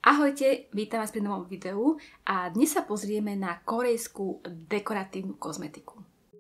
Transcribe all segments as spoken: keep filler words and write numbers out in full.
Ahojte, vítam vás pri novom videu a dnes sa pozrieme na korejskú dekoratívnu kozmetiku.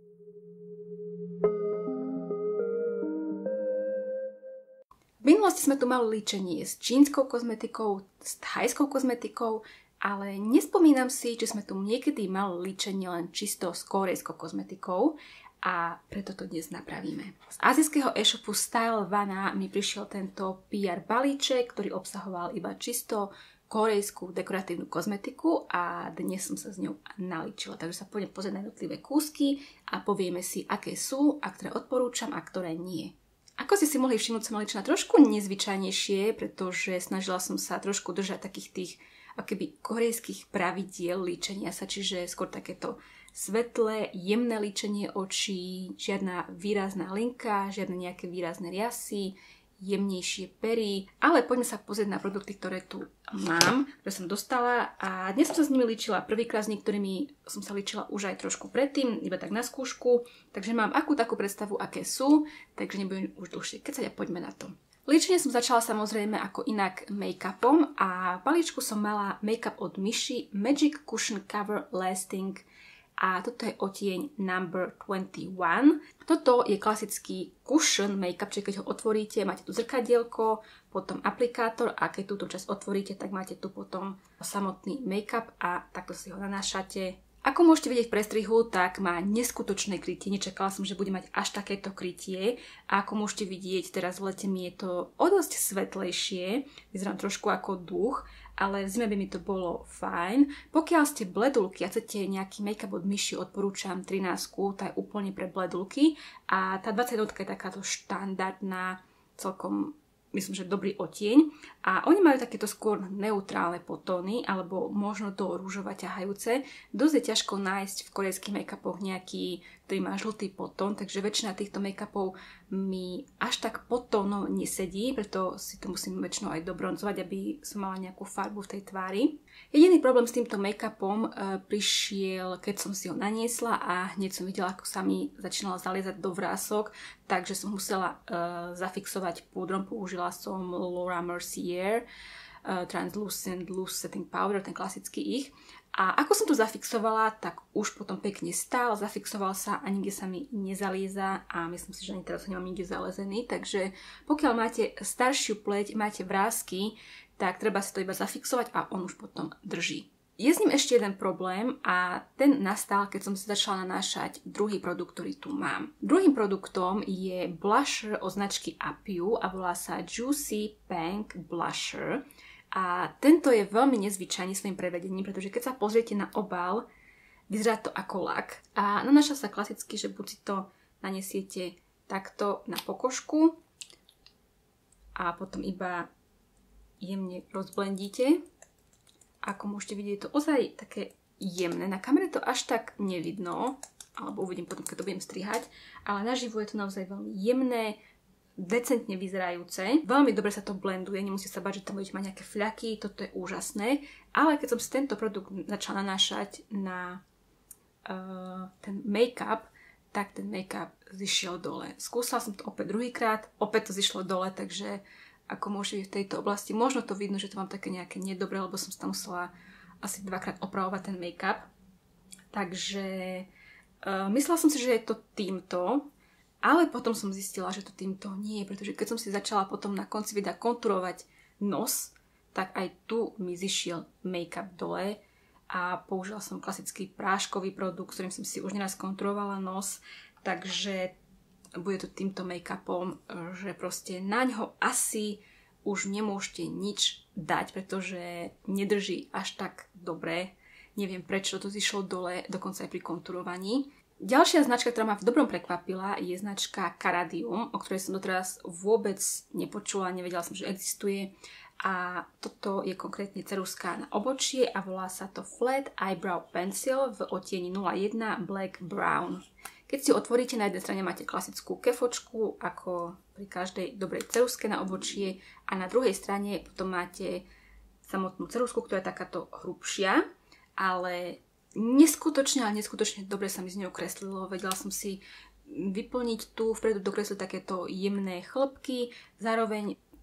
V minulosti sme tu mali líčenie s čínskou kozmetikou, s thajskou kozmetikou, ale nespomínam si, či sme tu niekedy mali líčenie len čisto s korejskou kozmetikou a preto to dnes napravíme. Z azijského e-shopu Stylevana mi prišiel tento pé er balíček, ktorý obsahoval iba čisto korejskú dekoratívnu kozmetiku a dnes som sa s ňou nalíčila. Takže sa pôjdem pozrieť na jednotlivé kúsky a povieme si, aké sú a ktoré odporúčam a ktoré nie. Ako ste si mohli všimnúť, som maličila trošku nezvyčajnejšie, pretože snažila som sa trošku držať takých tých akoby korejských pravidiel líčenia sa, čiže skôr takéto svetlé, jemné líčenie očí, žiadna výrazná linka, žiadne nejaké výrazné riasy, jemnejšie pery, ale poďme sa pozrieť na produkty, ktoré tu mám, ktoré som dostala a dnes som sa s nimi líčila prvýkrát, s niektorými som sa líčila už aj trošku predtým, iba tak na skúšku, takže mám akú takú predstavu, aké sú, takže nebudem už dlhšie kecať a poďme na to. Líčenie som začala samozrejme ako inak make-upom a v balíčku som mala make-up od Myši Magic Cushion Cover Lasting a toto je odtieň number dvadsaťjeden. Toto je klasický cushion make-up, čiže keď ho otvoríte, máte tu zrkadielko, potom aplikátor a keď túto časť otvoríte, tak máte tu potom samotný make-up a takto si ho nanášate. Ako môžete vidieť v prestrihu, tak má neskutočné krytie. Nečakala som, že bude mať až takéto krytie. A ako môžete vidieť, teraz v lete mi je to o dosť svetlejšie. Vyzerám trošku ako duch, ale v zime by mi to bolo fajn. Pokiaľ ste bledulky a chcete nejaký make-up od Myši, odporúčam trinásť, tá je úplne pre bledulky. A tá dvadsaťjednička je takáto štandardná, celkom myslím, že dobrý odtieň. A oni majú takéto skôr neutrálne potóny, alebo možno to rúžové ťahajúce. Dosť je ťažko nájsť v korejských make-upoch nejaký, ktorý má žltý potón, takže väčšina týchto make-upov mi až tak potónov nesedí, preto si to musím väčšinou aj dobronzovať, aby som mala nejakú farbu v tej tvári. Jediný problém s týmto make-upom e, prišiel, keď som si ho naniesla a hneď som videla, ako sa mi začínala zaliezať do vrások, takže som musela e, zafixovať púdrom. Použila som Laura Mercier uh, Translucent Loose Setting Powder, ten klasický ich. A ako som to zafixovala, tak už potom pekne stál, zafixoval sa a nikde sa mi nezalieza a myslím si, že ani teraz ho nemám nikde zalezený. Takže pokiaľ máte staršiu pleť, máte vrásky, tak treba si to iba zafixovať a on už potom drží. Je s ním ešte jeden problém a ten nastal, keď som si začala nanášať druhý produkt, ktorý tu mám. Druhým produktom je blusher od značky Apiu a volá sa Juicy Pink Blusher. A tento je veľmi nezvyčajný svojím prevedením, pretože keď sa pozriete na obal, vyzerá to ako lak. A nanáša sa klasicky, že buď si to nanesiete takto na pokožku a potom iba jemne rozblendíte. Ako môžete vidieť, je to ozaj také jemné. Na kamere to až tak nevidno, alebo uvidím potom, keď to budem strihať, ale naživo je to naozaj veľmi jemné, decentne vyzerajúce. Veľmi dobre sa to blenduje, nemusíte sa báť, že tam budete mať nejaké fľaky, toto je úžasné. Ale keď som si tento produkt začala nanášať na uh, ten make-up, tak ten make-up zišiel dole. Skúsala som to opäť druhýkrát, opäť to zišlo dole, takže ako môžete v tejto oblasti. Možno to vidno, že to mám také nejaké nedobré, lebo som tam musela asi dvakrát opravovať ten make-up. Takže uh, myslela som si, že je to týmto, ale potom som zistila, že to týmto nie je, pretože keď som si začala potom na konci videa konturovať nos, tak aj tu mi zišiel make-up dole a použila som klasický práškový produkt, ktorým som si už neraz konturovala nos, takže bude to týmto make-upom, že proste na ňo asi už nemôžete nič dať, pretože nedrží až tak dobre. Neviem, prečo to zišlo dole, dokonca aj pri konturovaní. Ďalšia značka, ktorá ma v dobrom prekvapila, je značka Caradium, o ktorej som doteraz vôbec nepočula, nevedela som, že existuje. A toto je konkrétne ceruska na obočie a volá sa to Flat Eyebrow Pencil v odtieni nula jeden Black Brown. Keď si otvoríte, na jednej strane máte klasickú kefočku, ako pri každej dobrej ceruske na obočie, a na druhej strane potom máte samotnú cerusku, ktorá je takáto hrubšia, ale neskutočne, ale neskutočne dobre sa mi z ňou kreslilo. Vedela som si vyplniť tu, vpredu dokresliť takéto jemné chlpky, zároveň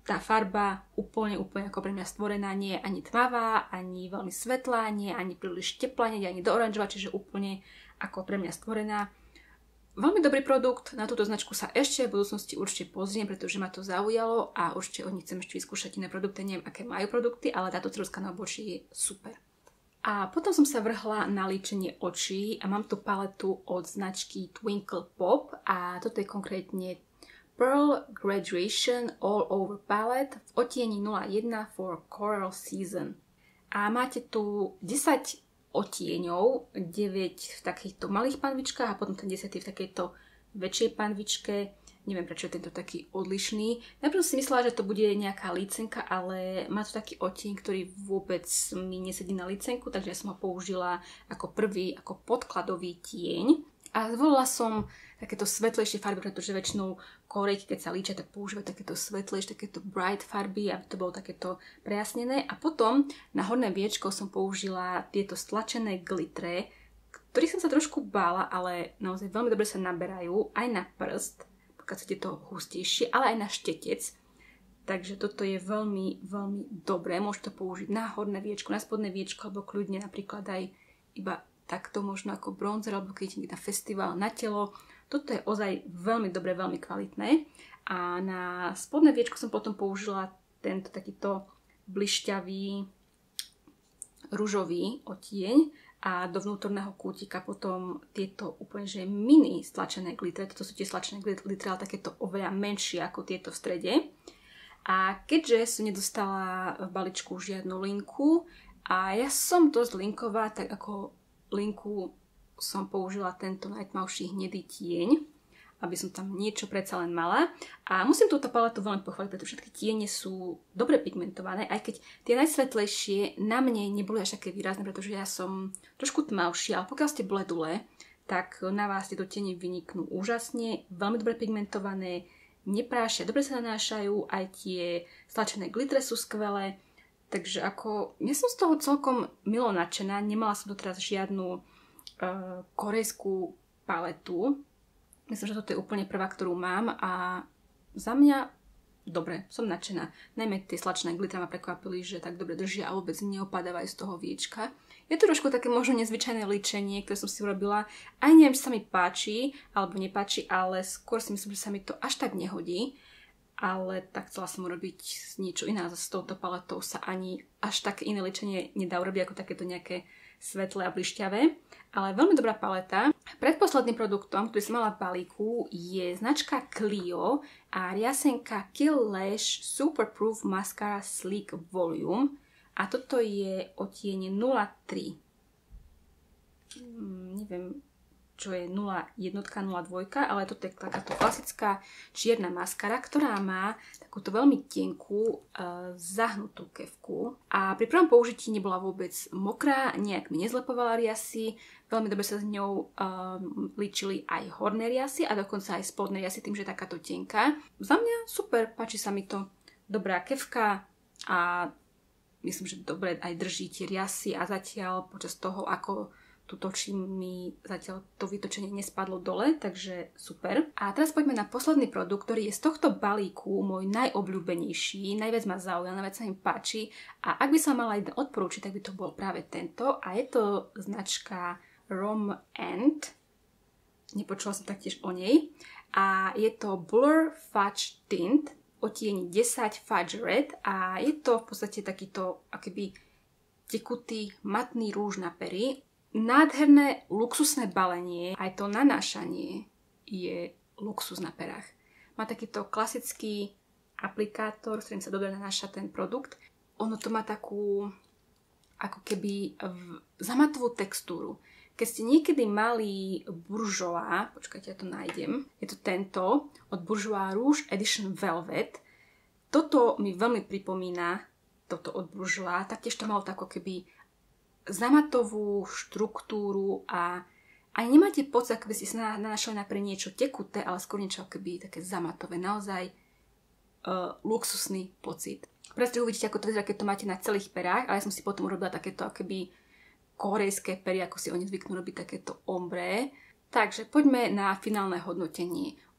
tá farba úplne, úplne ako pre mňa stvorená, nie je ani tmavá, ani veľmi svetlá, nie ani príliš teplá, nie ani do oranžová, čiže úplne ako pre mňa stvorená. Veľmi dobrý produkt, na túto značku sa ešte v budúcnosti určite pozriem, pretože ma to zaujalo a určite od nich chcem ešte vyskúšať iné produkty, neviem aké majú produkty, ale táto ceruzka na obočí je super. A potom som sa vrhla na líčenie očí a mám tu paletu od značky Twinkle Pop a toto je konkrétne Pearl Graduation All Over Palette v odtieni nula jeden for Coral Season. A máte tu desať odtieňov, deväť v takýchto malých panvičkách a potom ten desiatý v takejto väčšej panvičke. Neviem, prečo je tento taký odlišný. Najprv si myslela, že to bude nejaká lícenka, ale má to taký odtieň, ktorý vôbec mi nesedí na lícenku, takže ja som ho použila ako prvý, ako podkladový tieň. A zvolila som takéto svetlejšie farby, pretože väčšinou Korejky, keď sa líčia, tak používajú takéto svetlejšie, takéto bright farby, aby to bolo takéto prejasnené. A potom na horné viečko som použila tieto stlačené glitre, ktorých som sa trošku bála, ale naozaj veľmi dobre sa naberajú aj na prst, pokiaľ chcete to hustejšie, ale aj na štetec. Takže toto je veľmi, veľmi dobré. Môžete to použiť na horné viečko, na spodné viečko, alebo kľudne napríklad aj iba takto možno ako bronzer, alebo keď idete na festival, na telo. Toto je ozaj veľmi dobré, veľmi kvalitné. A na spodné viečko som potom použila tento takýto blišťavý ružový odtieň a do vnútorného kútika potom tieto úplne že mini stlačené glitre. Toto sú tie stlačené glitre, ale takéto oveľa menšie ako tieto v strede. A keďže som nedostala v balíčku žiadnu linku a ja som dosť linková, tak ako linku som použila tento najtmavší hnedý tieň, aby som tam niečo predsa len mala. A musím túto paletu veľmi pochváliť, pretože všetky tiene sú dobre pigmentované, aj keď tie najsvetlejšie na mne neboli až také výrazné, pretože ja som trošku tmavšia, ale pokiaľ ste bledulé, tak na vás tieto tiene vyniknú úžasne, veľmi dobre pigmentované, neprášia, dobre sa nanášajú, aj tie stlačené glitre sú skvelé. Takže ako, ja som z toho celkom milo nadšená, nemala som doteraz žiadnu uh, korejskú paletu. Myslím, že toto je úplne prvá, ktorú mám a za mňa dobre, som nadšená. Najmä tie stlačené glitre ma prekvapili, že tak dobre držia a vôbec neopadávajú z toho viečka. Je to trošku také možno nezvyčajné líčenie, ktoré som si urobila. Aj neviem, či sa mi páči alebo nepáči, ale skôr si myslím, že sa mi to až tak nehodí. Ale tak chcela som urobiť niečo iné. S touto paletou sa ani až také iné ličenie nedá urobiť ako takéto nejaké svetlé a blišťavé. Ale veľmi dobrá paleta. Predposledným produktom, ktorý som mala v balíku, je značka Clio a riasenka Kill Lash Super Proof Mascara Sleek Volume. A toto je odtiene nula tri. Hmm, neviem, čo je nula jedna, nula dva, ale toto je takáto klasická čierna maskara, ktorá má takúto veľmi tenkú, uh, zahnutú kefku. A pri prvom použití nebola vôbec mokrá, nejak mi nezlepovala riasy, veľmi dobre sa s ňou um, líčili aj horné riasy a dokonca aj spodné riasy, tým, že je takáto tenká. Za mňa super, páči sa mi to. Dobrá kefka a myslím, že dobre aj drží tie riasy a zatiaľ počas toho, ako tu točím, mi zatiaľ to vytočenie nespadlo dole, takže super. A teraz poďme na posledný produkt, ktorý je z tohto balíku môj najobľúbenejší, najviac ma zaujal, najviac sa mi páči a ak by som mala jeden odporúčiť, tak by to bol práve tento a je to značka Rom and. Nepočula som taktiež o nej. A je to Blur Fudge Tint, odtieni desať Fudge Red a je to v podstate takýto akoby tekutý matný rúž na pery. Nádherné luxusné balenie, aj to nanášanie je luxus na perách. Má takýto klasický aplikátor, s ktorým sa dobre nanáša ten produkt. Ono to má takú ako keby zamatovú textúru. Keď ste niekedy mali Bourjois, počkajte, ja to nájdem, je to tento od Bourjois Rouge Edition Velvet. Toto mi veľmi pripomína toto od Bourjois, taktiež to malo tako keby zamatovú štruktúru a aj nemáte pocit, ako by ste sa nanášali na pre niečo tekuté, ale skôr niečo akoby také zamatové. Naozaj uh, luxusný pocit. Presne uvidíte, ako to vyzerá, keď to máte na celých perách, ale ja som si potom urobila takéto akoby korejské pery, ako si oni zvyknú robiť takéto ombre. Takže poďme na finálne hodnotenie.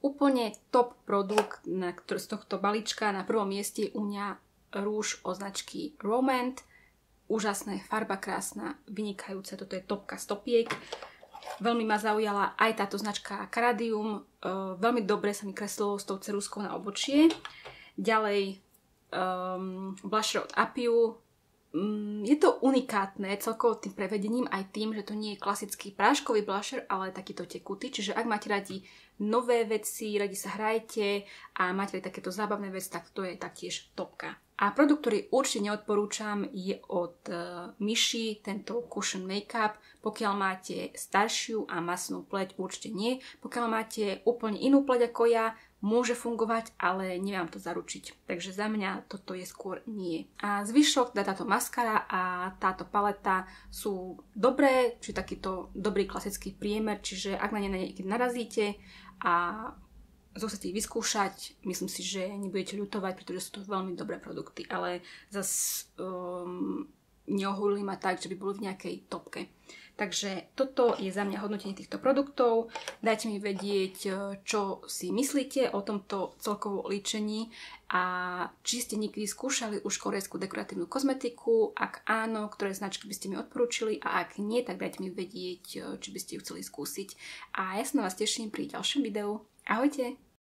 Úplne top produkt na, z tohto balíčka. Na prvom mieste u mňa rúž od značky Romand. Úžasná farba, krásna, vynikajúca. Toto je topka stopiek. Veľmi ma zaujala aj táto značka Caradium. Uh, veľmi dobre sa mi kreslilo s tou ceruzkou na obočie. Ďalej um, blusher od Apiu. Um, je to unikátne celkovo tým prevedením, aj tým, že to nie je klasický práškový blusher, ale takýto tekutý. Čiže ak máte radi nové veci, radi sa hrajete a máte radi takéto zábavné veci, tak to je taktiež topka. A produkt, ktorý určite neodporúčam, je od uh, Myši, tento Cushion Makeup. Pokiaľ máte staršiu a masnú pleť, určite nie. Pokiaľ máte úplne inú pleť ako ja, môže fungovať, ale neviem to zaručiť. Takže za mňa toto je skôr nie. A zvyšok, teda táto maskara a táto paleta sú dobré, či takýto dobrý klasický priemer, čiže ak na ne niekedy narazíte a chcete ich vyskúšať, myslím si, že nebudete ľutovať, pretože sú to veľmi dobré produkty, ale zase um, neohúrili ma tak, že by boli v nejakej topke. Takže toto je za mňa hodnotenie týchto produktov. Dajte mi vedieť, čo si myslíte o tomto celkovo líčení a či ste niekedy skúšali už korejskú dekoratívnu kozmetiku. Ak áno, ktoré značky by ste mi odporúčili a ak nie, tak dajte mi vedieť, či by ste ju chceli skúsiť. A ja sa na vás teším pri ďalšom videu. Ahojte!